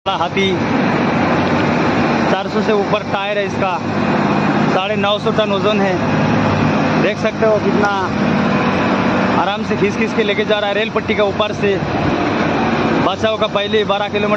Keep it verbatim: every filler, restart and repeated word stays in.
हाथी, चार सौ से ऊपर टायर है इसका, साढ़े नौ सौ टन वजन है। देख सकते हो कितना आराम से खींच खींच के लेके जा रहा है रेल पट्टी का ऊपर से। बादशाह का पहले बारह किलोमीटर